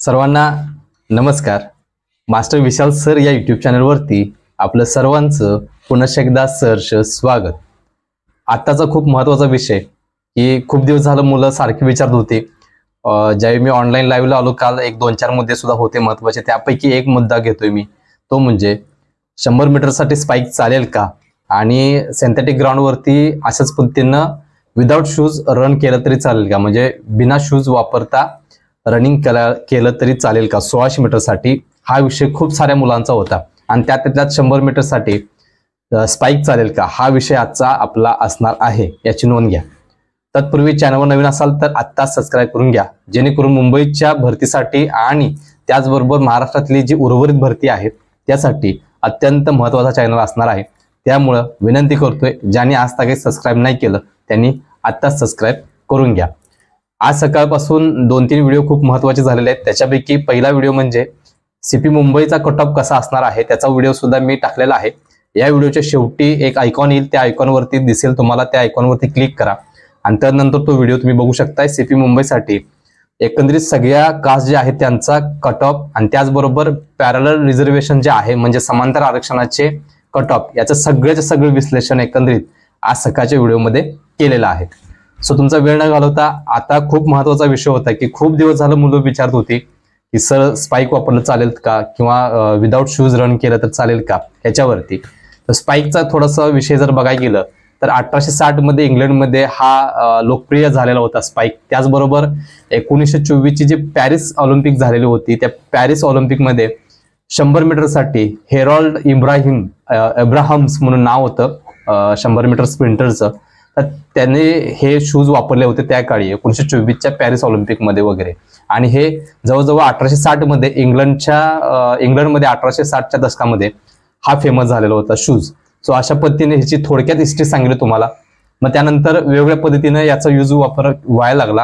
सर्वांना नमस्कार. Master Vishal sir या यूट्यूब चॅनलवरती आपलं सर्वांचं पुन्हा एकदा सहर्ष स्वागत. आत्ताचा खूप महत्त्वाचा विषय की खूप दिवस झालं मुलं सारखी विचारत होते. ज्यावेळी मी ऑनलाईन लाईव्हला आलो काल 1-2-4 मुद्दे सुद्धा होते महत्त्वाचे. त्यापैकी एक मुद्दा घेतोय मी, तो म्हणजे 100 मीटरसाठी स्पाइक चालेल का आणि सिंथेटिक ग्राउंडवरती अशाच पद्धतीनं विदाउट शूज रन केलं तरी चालेल का, म्हणजे बिना शूज वापरता रनिंग केलं तरी चालेल का 1600 मीटरसाठी. हा विषय खूप साऱ्या मुलांचा होता आणि त्यात 100 मीटरसाठी स्पाइक चालेल का हा विषय आजचा आपला असणार आहे, याची नोंद घ्या. तत्पूर्वी चॅनलवर नवीन असाल तर आत्ता सबस्क्राईब करून घ्या, जेणेकरून मुंबईच्या भरतीसाठी आणि त्याचबरोबर महाराष्ट्रातली जी उर्वरित भरती आहे त्यासाठी अत्यंत महत्त्वाचा चॅनल असणार आहे. त्यामुळं विनंती करतोय, ज्यांनी आज तक सबस्क्राईब नाही केलं त्यांनी आत्ता सबस्क्राईब करून घ्या. आज सकाळपासून 2-3 व्हिडिओ खूप महत्त्वाचे झालेले आहेत. त्याच्यापैकी पहिला व्हिडिओ म्हणजे सीपी मुंबईचा कट ऑफ कसा असणार आहे त्याचा व्हिडिओ सुद्धा मी टाकलेला आहे. या व्हिडिओच्या शेवटी एक आयकॉन येईल, त्या आयकॉनवरती दिसेल तुम्हाला, त्या आयकॉनवरती क्लिक करा आणि त्यानंतर तो व्हिडिओ तुम्ही बघू शकताय. सीपी मुंबईसाठी एकंदरीत सगळ्या कास्ट जे आहेत त्यांचा कट ऑफ आणि त्याचबरोबर पॅरलल रिझर्वेशन जे आहे म्हणजे समांतर आरक्षणाचे कट ऑफ याचं सगळं विश्लेषण एकंदरीत आज सकाळच्या व्हिडिओमध्ये केलेलं आहे. सो तुमचा वेळ न घालवता आता खूप महत्त्वाचा विषय होता की खूप दिवस झालं मुलं विचारत होती की सर स्पाइक वापरलं चालेल का किंवा विदाउट शूज रन केलं तर चालेल का याच्यावरती. तर स्पाइकचा थोडासा विषय जर बघायला गेलं तर 1860 मध्ये इंग्लंडमध्ये हा लोकप्रिय झालेला होता स्पाइक. त्याचबरोबर 1924 ची जी पॅरिस ऑलिम्पिक झालेली होती त्या पॅरिस ऑलिम्पिकमध्ये 100 मीटरसाठी हेरॉल्ड इब्राहम्स म्हणून नाव होतं 100 मीटर स्प्रिंटरचं. तर त्याने हे शूज वापरले होते त्या काळी 1924च्या पॅरिस ऑलिम्पिकमध्ये वगैरे. आणि हे जवळजवळ 1860 मध्ये इंग्लंडमध्ये 1860च्या दशकामध्ये हा फेमस झालेला होता शूज. सो अशा पद्धतीने ह्याची थोडक्यात हिस्ट्री सांगितली तुम्हाला. मग त्यानंतर वेगवेगळ्या पद्धतीने याचा यूज वापर व्हायला लागला.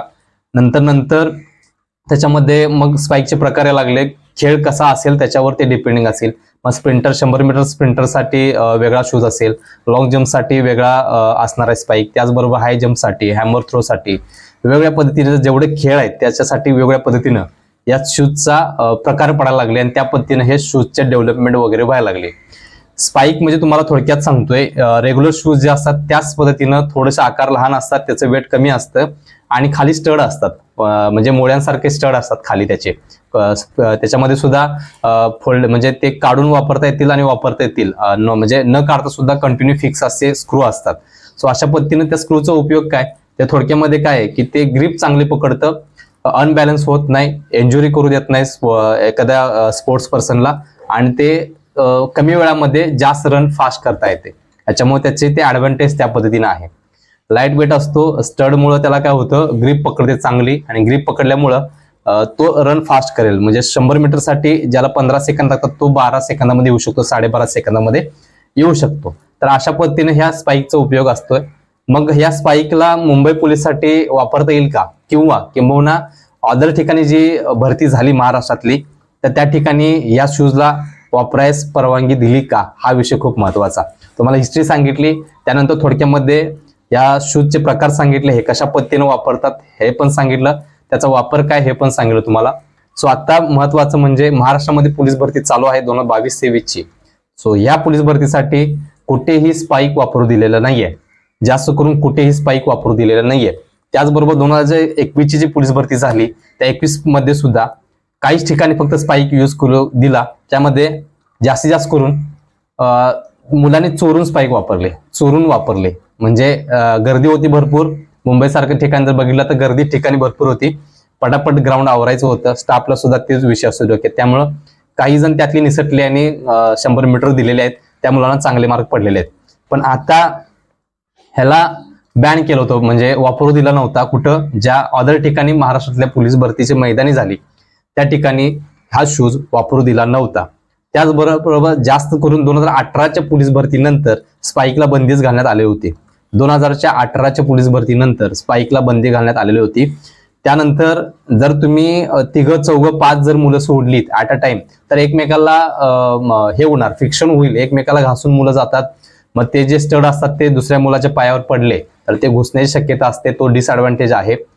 नंतर त्याच्यामध्ये मग स्पाइकचे प्रकार लागले, खेळ कसा असेल त्याच्यावर ते डिपेंडिंग असेल. मग स्प्रिंटर 100 मीटर स्प्रिंटरसाठी वेगळा शूज असेल, लॉंग जम्पसाठी वेगळा असणार आहे स्पाइक, त्याचबरोबर हाय जम्पसाठी, हॅमर थ्रोसाठी वेगवेगळ्या पद्धतीने जेवढे खेळ आहेत त्याच्यासाठी वेगवेगळ्या पद्धतीनं या शूजचा प्रकार पडायला लागले आणि त्या पद्धतीने हे शूजचे डेव्हलपमेंट वगैरे व्हायला लागले. स्पाइक म्हणजे तुम्हाला थोडक्यात सांगतोय, रेग्युलर शूज जे असतात त्याच पद्धतीनं थोडेसे आकार लहान असतात, त्याचं वेट कमी असतं आणि खाली स्टड असतात, म्हणजे मोळ्यांसारखे स्टड असतात खाली त्याचे. त्याच्यामध्ये सुद्धा फोल्ड म्हणजे ते काढून वापरता येतील आणि वापरता येतील, म्हणजे न काढता सुद्धा कंटिन्यू फिक्स असे स्क्रू असतात. सो अशा पद्धतीने त्या स्क्रूचा उपयोग काय, त्या थोडक्यामध्ये काय आहे की ते ग्रिप चांगली पकडतं, अनबॅलन्स होत नाही, इंजुरी करू देत नाही एखाद्या स्पोर्ट्स पर्सनला आणि ते कमी वेळामध्ये जास्त रन फास्ट करता येते. त्याच्यामुळे त्याचे ते ऍडव्हान्टेज त्या पद्धतीने आहे. लाईट वेट असतो, स्टडमुळे त्याला काय होतं ग्रिप पकडते चांगली आणि ग्रिप पकडल्यामुळं तो रन फास्ट करेल. म्हणजे 100 मीटरसाठी ज्याला 15 सेकंद लागतात तो 12 सेकंदामध्ये येऊ शकतो, 12.5 सेकंदामध्ये येऊ शकतो. तर अशा पद्धतीने ह्या स्पाइकचा उपयोग असतोय. मग ह्या स्पाइकला मुंबई पोलिससाठी वापरता येईल का किंबहुना अदर ठिकाणी जी भरती झाली महाराष्ट्रातली तर त्या ठिकाणी या शूजला वापरायस परवानगी दिली का, हा विषय खूप महत्वाचा. तुम्हाला हिस्ट्री सांगितली, त्यानंतर थोडक्यामध्ये या शूजचे प्रकार सांगितले, हे कशा पद्धतीने वापरतात हे पण सांगितलं, त्याचा वापर काय हे पण सांगितलं तुम्हाला. सो आता महत्वाचं म्हणजे महाराष्ट्रामध्ये पोलीस भरती चालू आहे 2022-23 ची. सो या पोलीस भरतीसाठी कुठेही स्पाइक वापरू दिलेलं नाहीये, जास्त करून कुठेही स्पाइक वापरू दिलेलं नाहीये. त्याचबरोबर 2021 ची जी पोलीस भरती झाली त्या 21 मध्ये सुद्धा काहीच ठिकाणी फक्त स्पाइक यूज करू दिला. त्यामध्ये जास्तीत जास्त करून मुलांनी चोरून स्पाइक वापरले, म्हणजे गर्दी होती भरपूर. मुंबईसारख्या ठिकाणी जर बघितलं तर गर्दी ठिकाणी भरपूर होती, पटापट ग्राउंड आवरायचं होतं, स्टाफला सुद्धा तेच विषय असू डोक्यात. त्यामुळं काही जण त्यातली निसटले आणि 100 मीटर दिलेले आहेत, त्या मुलांना चांगले मार्क पडलेले आहेत. पण आता ह्याला बॅन केलं होतं, म्हणजे वापरू दिला नव्हता. कुठं ज्या अदर ठिकाणी महाराष्ट्रातल्या पोलीस भरतीची मैदानी झाली त्या ठिकाणी हा शूज वापरू दिला नव्हता. त्याचबरोबर जास्त करून 2018च्या पोलीस भरतीनंतर स्पाइकला बंदीच घालण्यात आली होती. 2018च्या पोलीस भरतीनंतर स्पाइकला बंदी घालण्यात आलेली होती. त्यानंतर जर तुम्ही 3-4-5 जर मुलं सोडलीत ऍट अ टाइम तर एकमेकाला हे होणार, फ्रिक्शन होईल, एकमेकाला घासून मुलं जातात. मग ते जे स्टड असतात ते दुसऱ्या मुलाच्या पायावर पडले तर ते घुसण्याची शक्यता असते, तो डिसएडव्हान्टेज आहे.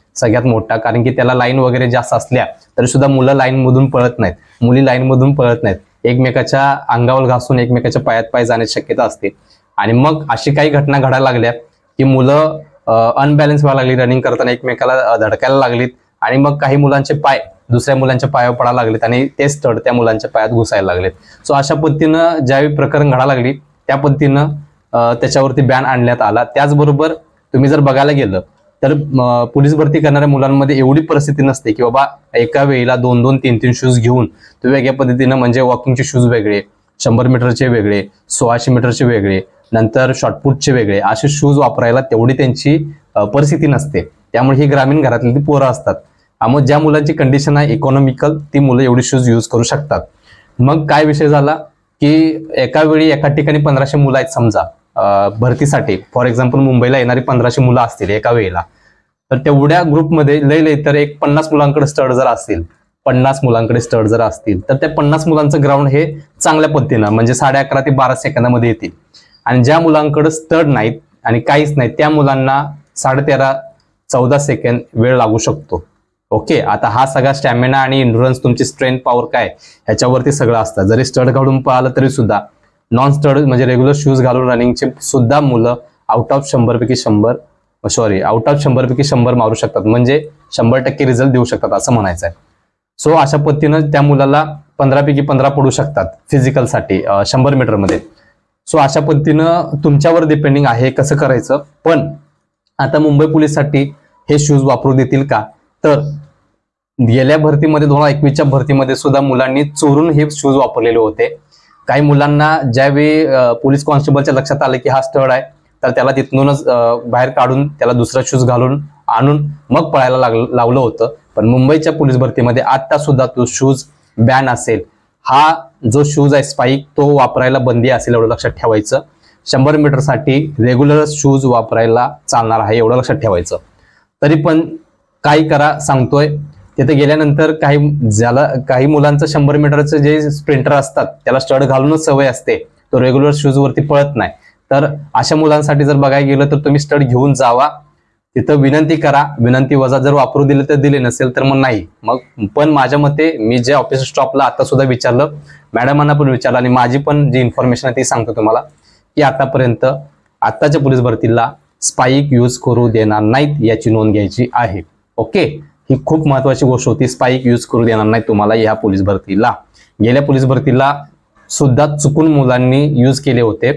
सगळ्यात मोठा, कारण की त्याला लाईन वगैरे जास्त असल्या तरी सुद्धा मुलं लाईन मधून पळत नाहीत, मुली लाईन मधून पळत नाहीत, एकमेकाच्या अंगावर घासून एकमेकाच्या पायात पाय जाण्याची शक्यता असते. आणि मग अशी काही घटना घडायला लागल्या की मुलं अनबॅलन्स व्हायला लागली, रनिंग करताना एकमेकाला धडकायला लागलीत आणि मग काही मुलांचे पाय दुसऱ्या मुलांच्या पायावर पडायला लागलेत आणि ते स्टड त्या मुलांच्या पायात घुसायला लागलेत. सो अशा पद्धतीनं ज्यावेळी प्रकरण घडायला लागली त्या पद्धतीनं त्याच्यावरती बॅन आणण्यात आला. त्याचबरोबर तुम्ही जर बघायला गेलं तर पोलीस भरती करणाऱ्या मुलांमध्ये एवढी परिस्थिती नसते की बाबा एका वेळेला 2-2, 3-3 शूज घेऊन तो वेगळ्या पद्धतीनं, म्हणजे वॉकिंगचे शूज वेगळे, 100 मीटरचे वेगळे, 1600 मीटरचे वेगळे, नंतर शॉर्टपुटचे वेगळे, असे शूज वापरायला तेवढी त्यांची परिस्थिती नसते. त्यामुळे ही ग्रामीण घरातली ती पोरं असतात. मग ज्या मुलांची कंडिशन आहे इकॉनॉमिकल, ती मुलं एवढी शूज यूज करू शकतात. मग काय विषय झाला की एका वेळी एका ठिकाणी 1500 मुलं आहेत समजा भरतीसाठी, फॉर एक्झाम्पल मुंबईला येणारी 1500 मुलं असतील एका वेळेला, तर तेवढ्या ग्रुपमध्ये लय तर एक 50 मुलांकडे स्टड जर असतील, 50 मुलांकडे स्टड जर असतील तर त्या 50 मुलांचं ग्राउंड हे चांगल्या पद्धतीनं म्हणजे 11.5 ते 12 सेकंदामध्ये येतील. आणि ज्या मुलांकडे स्टड नाहीत आणि काहीच नाही त्या मुलांना 13-14 सेकंद वेळ लागू शकतो. ओके, आता हा सगळा स्टॅमिना आणि इंड्युरन्स, तुमची स्ट्रेंथ पॉवर काय ह्याच्यावरती सगळं असतं. जरी स्टड घालून पाहिलं तरी सुद्धा नॉन स्टड म्हणजे रेग्युलर शूज घालून रनिंगचे सुद्धा मुलं आउट ऑफ 100 पैकी 100 मारू शकतात, म्हणजे 100% रिझल्ट देऊ शकतात असं म्हणायचं आहे. सो अशा पद्धतीनं त्या मुलाला 15 पैकी 15 पडू शकतात फिजिकलसाठी 100 मीटरमध्ये. सो अशा पद्धतीनं तुमच्यावर डिपेंडिंग आहे कसं करायचं. पण आता मुंबई पोलीससाठी हे शूज वापरू देतील का, तर गेल्या भरतीमध्ये 2021च्या भरतीमध्ये सुद्धा मुलांनी चोरून हे शूज वापरलेले होते. काही मुलांना ज्यावेळी पोलीस कॉन्स्टेबलच्या लक्षात आलं की हा स्टड आहे तर त्याला तिथूनच बाहेर काढून त्याला दुसरा शूज घालून आणून मग पळायला लावलं होतं. पण मुंबईच्या पोलीस भरतीमध्ये आता सुद्धा तो शूज बॅन असेल. हा जो शूज आहे स्पाइक तो वापरायला बंदी असेल एवढं लक्षात ठेवायचं. 100 मीटरसाठी रेग्युलर शूज वापरायला चालणार आहे एवढं लक्षात ठेवायचं. तरी पण काय करा सांगतोय, तिथे गेल्यानंतर काही मुलांचं 100 मीटरचं जे स्प्रिंटर असतात त्याला स्टड घालूनच सवय असते, तो रेग्युलर शूज वरती पळत नाही. तर अशा मुलांसाठी जर बघायला गेलं तर तुम्ही स्टड घेऊन जावा, तिथं विनंती करा, विनंती वजा जर वापरू दिले तर दिले, नसेल तर मग नाही. मग पण माझ्या मते मी जे ऑफिस स्टॉपला आता सुद्धा विचारलं, मॅडमांना पण विचारलं आणि माझी पण जी इन्फॉर्मेशन आहे ती सांगतो तुम्हाला की आतापर्यंत आताच्या पोलीस भरतीला स्पाइक यूज करू देणार नाहीत याची नोंद घ्यायची आहे. ओके, ही खूप महत्वाची गोष्ट होती. स्पाइक यूज करू देणार नाही तुम्हाला या पोलीस भरतीला. गेल्या पोलीस भरतीला सुद्धा चुकून मुलांनी यूज केले होते,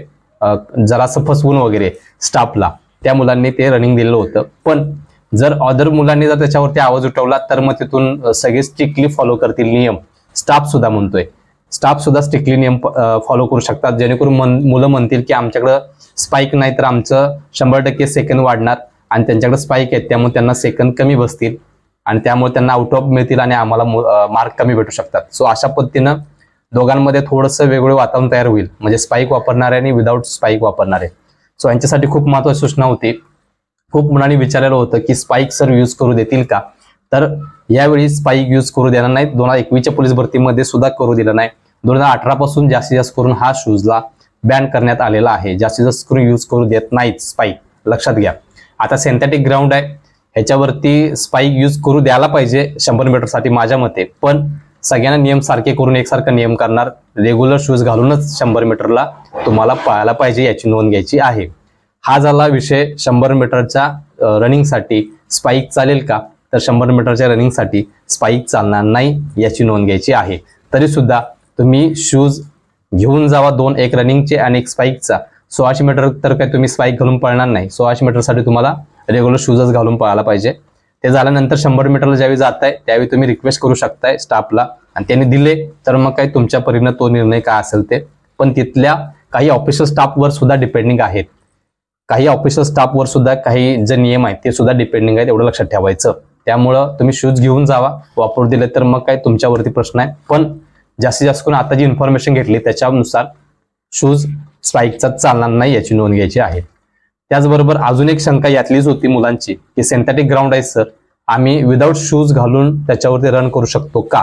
जरासं फसवून वगैरे स्टाफला, त्या मुलांनी ते रनिंग दिलेलं होतं. पण जर अदर मुलांनी जर त्याच्यावरती आवाज उठवला तर मग तिथून सगळे स्ट्रिक्टली फॉलो करतील नियम. स्टाफ सुद्धा म्हणतोय, स्टाफ सुद्धा स्ट्रिक्टली नियम फॉलो करू शकतात, जेणेकरून मुलं म्हणतील की आमच्याकडं स्पाइक नाही तर आमचं 100% सेकंद वाढणार आणि त्यांच्याकडे स्पाइक आहेत त्यामुळे त्यांना सेकंद कमी बसतील आणि त्यामुळे त्यांना आउट ऑफ मिळतील आणि आम्हाला मार्क कमी भेटू शकतात. सो अशा पद्धतीनं दोघांमध्ये थोडंसं वेगळं वातावरण तयार होईल, म्हणजे स्पाइक वापरणारे आणि विदाऊट स्पाइक वापरणारे. सो यांच्यासाठी खूप महत्त्वाची सूचना होती. खूप मुलांनी विचारलेलं होतं की स्पाइक सर यूज करू देतील का, तर यावेळी स्पाइक यूज करू देणार नाहीत. 2021च्या पोलीस भरतीमध्ये सुद्धा करू दिलं नाही. 2018 पासून जास्तीत जास्त करून हा शूजला बॅन करण्यात आलेला आहे. जास्तीत जास्त करून यूज करू देत नाहीत स्पाइक, लक्षात घ्या. आता सिंथेटिक ग्राउंड आहे ह्याच्यावरती स्पाइक यूज करू द्यायला पाहिजे 100 मीटरसाठी माझ्या मते. पण सगळ्यांना नियम सारखे करून एकसारखा नियम करणार, रेग्युलर शूज घालूनच 100 मीटरला तुम्हाला पळायला पाहिजे याची नोंद घ्यायची आहे. हा झाला विषय 100 मीटरच्या रनिंगसाठी स्पाइक चालेल का, तर 100 मीटरच्या रनिंगसाठी स्पाइक चालणार नाही याची नोंद घ्यायची आहे. तरी सुद्धा तुम्ही शूज घेऊन जावा, 2, एक रनिंगचे आणि एक स्पाइकचा. 1600 मीटर तर काय तुम्ही स्पाइक घालून पळणार नाही. 1600 मीटरसाठी तुम्हाला रेग्युलर शूजच घालून पळायला पाहिजे. ते झाल्यानंतर 100 मीटरला ज्यावेळी जाताय त्यावेळी तुम्ही रिक्वेस्ट करू शकताय स्टाफला आणि त्यांनी दिले तर मग काय तुमच्या परीनं तो निर्णय काय असेल ते. पण तिथल्या काही ऑफिशियल स्टाफवर सुद्धा डिपेंडिंग आहेत, काही ऑफिशियल स्टाफवर सुद्धा काही जे नियम आहेत ते सुद्धा डिपेंडिंग आहेत, एवढं लक्षात ठेवायचं. त्यामुळं तुम्ही शूज घेऊन जावा, वापरू दिले तर मग काय तुमच्यावरती प्रश्न आहे. पण जास्तीत जास्त करून आता जी इन्फॉर्मेशन घेतली त्याच्यानुसार शूज स्पाइकचा चालणार नाही याची नोंद घ्यायची आहे. त्याचबरोबर अजून एक शंका यातलीच होती मुलांची की सिंथेटिक ग्राउंड आहे सर, आम्ही विदाऊट शूज घालून त्याच्यावरती रन करू शकतो का,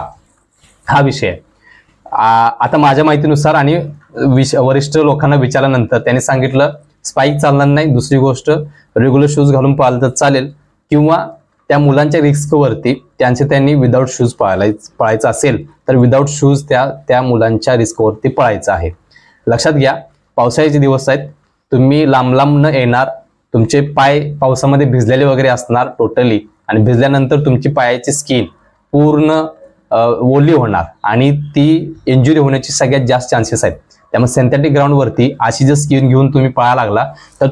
हा विषय आहे. आता माझ्या माहितीनुसार आणि वरिष्ठ लोकांना विचारल्यानंतर त्यांनी सांगितलं स्पाइक चालणार नाही. दुसरी गोष्ट रेग्युलर शूज घालून पाहिलं तर चालेल किंवा त्या मुलांच्या रिस्कवरती त्यांनी विदाऊट शूज पळायचं असेल तर विदाऊट शूज त्या मुलांच्या रिस्कवरती पळायचं आहे. लक्षात घ्या, पावसाळ्याचे दिवस आहेत, तुम्ही लांब न येणार, तुमचे पाय पावसामध्ये भिजलेले वगैरे असणार टोटली, आणि भिजल्यानंतर तुमची पायाची स्किन पूर्ण ओली होणार आणि ती इंजुरी होण्याची सगळ्यात जास्त चान्सेस आहेत. त्यामुळे सिंथेटिक ग्राउंडवरती अशी जर स्किन घेऊन तुम्ही पळायला लागला तर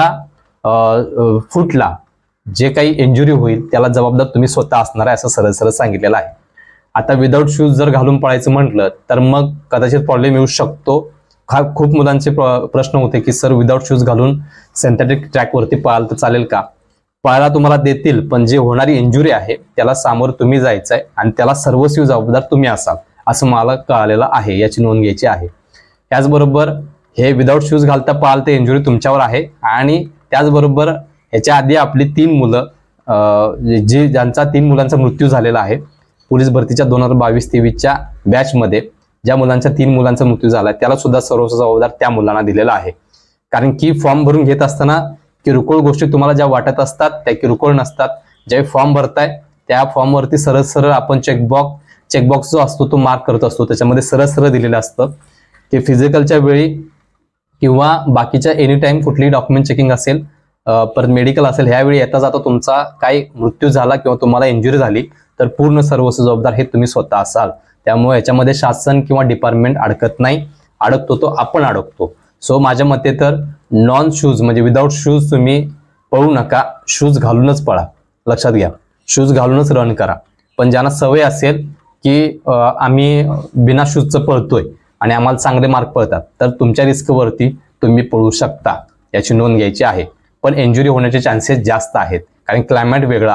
तुमच्या फूटला जे काही इंजुरी होईल त्याला जबाबदार तुम्ही स्वतः असणार आहे, असं सरळ सरळ सांगितलेलं आहे. आता विदाऊट शूज जर घालून पळायचं म्हटलं तर मग कदाचित प्रॉब्लेम येऊ शकतो. खूप मुलांचे प्रश्न होते की सर विदाऊट शूज घालून सिंथेटिक ट्रॅकवरती पळाल तर चालेल का? पळायला तुम्हाला देतील, पण जी होणारी इंजुरी आहे त्याला सामोरं तुम्ही जायचं आहे आणि त्याला सर्वस्वी जबाबदार तुम्ही असाल, असं मला कळालेलं आहे, याची नोंद घ्यायची आहे. त्याचबरोबर हे विदाऊट शूज घालता पळाल तर इंजुरी तुमच्यावर आहे. आणि त्याचबरोबर ह्याच्या आधी आपली 3 मुलं ज्यांचा 3 मुलांचा मृत्यू झालेला आहे पोलीस भरतीच्या 2022-23च्या बॅचमध्ये, ज्या मुलांच्या 3 मुलांचा मृत्यू झाला त्याला सुद्धा सर्वस्व जबाबदार त्या मुलांना दिलेला आहे. कारण की फॉर्म भरून घेत असताना किरकोळ गोष्टी तुम्हाला ज्या वाटत असतात त्या किरकोळ नसतात. ज्यावेळी फॉर्म भरताय त्या फॉर्मवरती सरळ सरळ आपण चेकबॉक्स जो असतो तो मार्क करत असतो, त्याच्यामध्ये सरळ सरळ दिलेलं असतं की फिजिकलच्या वेळी किंवा बाकीच्या एनी टाइम कुठलीही डॉक्युमेंट चेकिंग असेल, परत मेडिकल असेल, ह्यावेळी येता जाता तुमचा काही मृत्यू झाला किंवा तुम्हाला इंजुरी झाली तर पूर्ण सर्वस्व जबाबदार हे तुम्ही स्वतः असाल. त्यामुळे याच्यामध्ये शासन किंवा डिपार्टमेंट अडकत नाही, अडकतो तो आपण अडकतो. सो माझ्या मते तर नॉन शूज म्हणजे विदाऊट शूज तुम्ही पळू नका, शूज घालूनच पळा. लक्षात घ्या, शूज घालूनच रन करा. पण ज्यांना सवय असेल की आम्ही बिना शूजचं पळतोय आणि आम्हाला चांगले मार्क पळतात तर तुमच्या रिस्कवरती तुम्ही पळू शकता, याची नोंद घ्यायची आहे. पण इंजुरी होण्याचे चान्सेस जास्त आहेत, कारण क्लायमेट वेगळं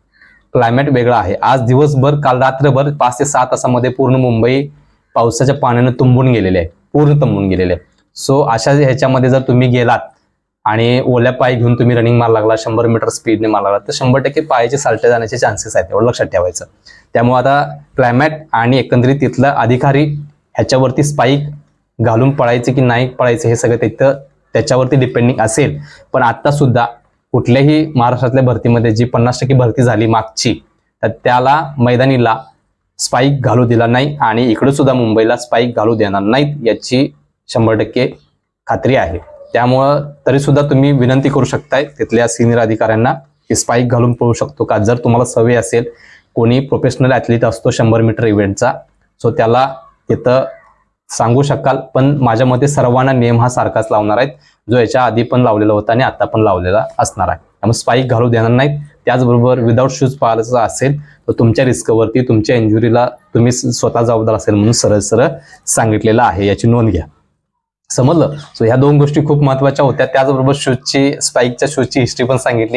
आहे. आज दिवसभर, काल रात्रभर 5 ते 6 तासामध्ये पूर्ण मुंबई पावसाच्या पाण्याने तुंबून गेलेले आहे, पूर्ण तुंबून गेलेले आहे. सो अशा ह्याच्यामध्ये जर तुम्ही गेलात आणि ओल्या पाय घेऊन तुम्ही रनिंग मार लागला, 100 मीटर स्पीडने मार लागला तर 100% पायाचे सालटे जाण्याचे चान्सेस आहेत, एवढं लक्षात ठेवायचं. त्यामुळे आता क्लायमेट आणि एकंदरीत तिथला अधिकारी ह्याच्यावरती स्पाईक घालून पळायचे की नाही पळायचे हे सगळं त्याच्यावरती डिपेंडिंग असेल. पण आता सुद्धा कुठल्याही महाराष्ट्रातल्या भरतीमध्ये जी 50% भरती झाली मागची, तर त्याला मैदानीला स्पाईक घालू दिला नाही आणि इकडे सुद्धा मुंबईला स्पाईक घालू देणार नाहीत, याची 100% खात्री आहे. त्यामुळं तरी सुद्धा तुम्ही विनंती करू शकताय तिथल्या सिनियर अधिकाऱ्यांना की स्पाईक घालून पळू शकतो का. जर तुम्हाला सवय असेल, कोणी प्रोफेशनल ॲथलीट असतो 100 मीटर इव्हेंटचा, सो त्याला तिथं सांगू शकाल. पण माझ्या मते सर्वांना नियम हा सारखाच लावणार आहेत, जो याच्या आधी पण लावलेला होता आणि आता पण लावलेला असणार आहे. त्यामुळे स्पाईक घालू देणार नाहीत. त्याचबरोबर विदाऊट शूज पाहायचं असेल तर तुमच्या रिस्कवरती, तुमच्या इंजुरीला तुम्ही स्वतः जबाबदार असेल म्हणून सरळ सरळ सांगितलेलं आहे, याची नोंद घ्या. समजलं? सो ह्या 2 गोष्टी खूप महत्त्वाच्या होत्या. त्याचबरोबर स्पाईकच्या शूजची हिस्ट्री पण सांगितली.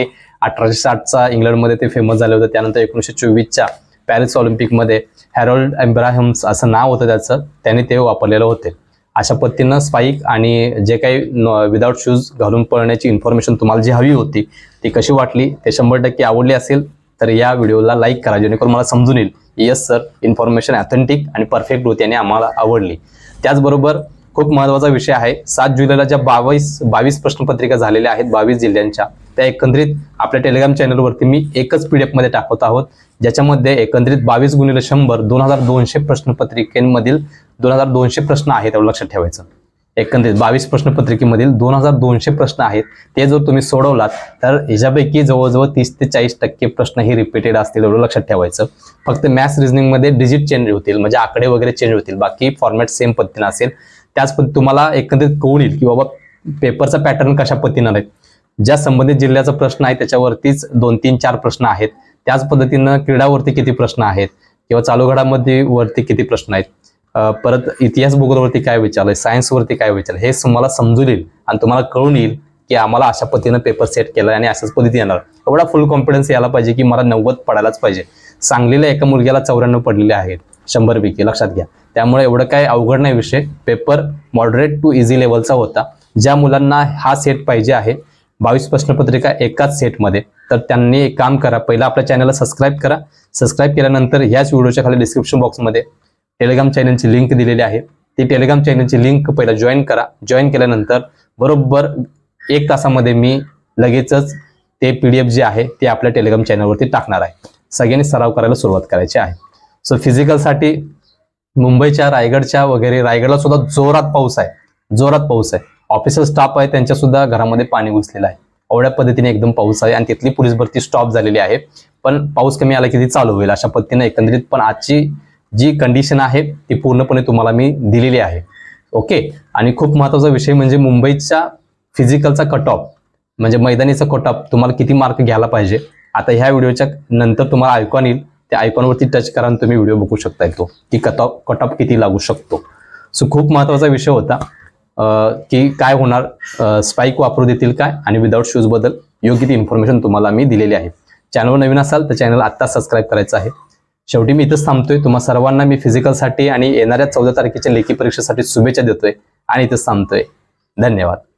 1860चा इंग्लंडमध्ये ते फेमस झाले होते. त्यानंतर 1924च्या पॅरिस ऑलिम्पिकमध्ये हॅरोल्ड एब्राहम्स असं नाव होतं त्याचं, त्याने ते वापरलेलं होते. अशा पद्धतीनं स्पाईक आणि जे काही विदाऊट शूज घालून पळण्याची इन्फॉर्मेशन तुम्हाला जी हवी होती ती कशी वाटली, ते 100% आवडली असेल तर या व्हिडिओला लाईक करा, जेणेकरून मला समजून येईल येस सर, इन्फॉर्मेशन ऑथेंटिक आणि परफेक्ट होती आणि आम्हाला आवडली. त्याचबरोबर खूप महत्त्वाचा विषय आहे, 7 जुलैला ज्या 22 प्रश्नपत्रिका झालेल्या आहेत 22 जिल्ह्यांच्या, त्या एकंदरीत आपल्या टेलिग्राम चॅनलवरती मी एकच PDF मध्ये टाकत आहोत, ज्याच्यामध्ये एकंदरीत 22 × 100 2200 प्रश्नपत्रिकेमधील 2200 प्रश्न आहेत, एवढं लक्षात ठेवायचं. एकंदरीत 22 प्रश्नपत्रिकेमधील 2200 प्रश्न आहेत. ते जर तुम्ही सोडवलात तर ह्याच्यापैकी जवळजवळ 30 ते 40% प्रश्न हे रिपीटेड असतील, एवढं लक्षात ठेवायचं. फक्त मॅथ्स रिझनिंग मध्ये डिजिट चेंज होतील, म्हणजे आकडे वगैरे चेंज होतील, बाकी फॉर्मॅट सेम पद्धतीने असेल. त्याच पद्धतीने तुम्हाला एकंदरीत कळून येईल की बाबा पेपरचा पॅटर्न कशा पद्धतीनं आहे. ज्या संबंधित जिल्ह्याचा प्रश्न आहे त्याच्यावरतीच 2, 3, 4 प्रश्न आहेत. त्याच पद्धतीनं क्रीडावरती किती प्रश्न आहेत किंवा चालू घडामोडी वरती किती प्रश्न आहेत, परत इतिहास भूगोलावरती काय विचारलंय, सायन्सवरती काय विचारलं, हे तुम्हाला समजून येईल आणि तुम्हाला कळून येईल की आम्हाला अशा पद्धतीनं पेपर सेट केला आणि अशाच पद्धतीने येणार. एवढा फुल कॉन्फिडन्स यायला पाहिजे की मला 90 पडायलाच पाहिजे. सांगलीला एका मुलग्याला 94 पडलेले आहेत 100 पैकी, लक्षात घ्या. त्यामुळे एवढं काय अवघड नाही विषय. पेपर मॉडरेट टू इझी लेवलचा होता. ज्या मुलांना हा सेट पाहिजे आहे 22 प्रश्नपत्रिका एकाच सेटमध्ये, तर त्यांनी एक काम करा, पहिला आपल्या चॅनलला सबस्क्राईब करा. सबस्क्राईब केल्यानंतर ह्याच व्हिडिओच्या खाली डिस्क्रिप्शन बॉक्समध्ये टेलिग्राम चॅनलची लिंक दिलेली आहे. ती टेलिग्राम चॅनलची लिंक पहिला जॉईन करा. जॉईन केल्यानंतर बरोबर 1 तासामध्ये मी लगेचच ते PDF जे आहे ते आपल्या टेलिग्राम चॅनलवरती टाकणार आहे. सगळ्यांनी सराव करायला सुरुवात करायची आहे. सो फिजिकलसाठी मुंबईच्या, रायगडच्या वगैरे, रायगडला सुद्धा जोरात पाऊस आहे. ऑफिसर स्टाफ आहे त्यांच्या सुद्धा घरामध्ये पाणी घुसलेलं आहे. एवढ्या पद्धतीने एकदम पाऊस आहे आणि तिथली पोलीस भरती स्टॉप झालेली आहे. पण पाऊस कमी आला की ती चालू होईल अशा पद्धतीने एकंदरीत. पण आजची जी कंडिशन आहे ती पूर्णपणे तुम्हाला मी दिलेली आहे. ओके. आणि खूप महत्त्वाचा विषय म्हणजे मुंबईच्या फिजिकलचा कट ऑफ, म्हणजे मैदानीचा कट ऑफ तुम्हाला किती मार्क घ्यायला पाहिजे. आता ह्या व्हिडिओच्या नंतर तुम्हाला आयकॉन येईल, त्या आयकॉनवरती टच करा आणि तुम्ही व्हिडिओ बघू शकता तो की कट ऑफ किती लागू शकतो. सो खूप महत्त्वाचा विषय होता की काय होणार, स्पाइक वापरू देतील काय, आणि विदाउट शूज बद्दल योग्य ती इन्फॉर्मेशन तुम्हाला मी दिलेली आहे. चॅनलवर नवीन असाल तर चॅनल आत्ता सबस्क्राईब करायचं आहे. शेवटी मी इथंच थांबतोय. तुम्हा सर्वांना मी फिजिकलसाठी आणि येणाऱ्या 14 तारखेच्या लेखी परीक्षेसाठी शुभेच्छा देतोय आणि इथंच थांबतोय. धन्यवाद.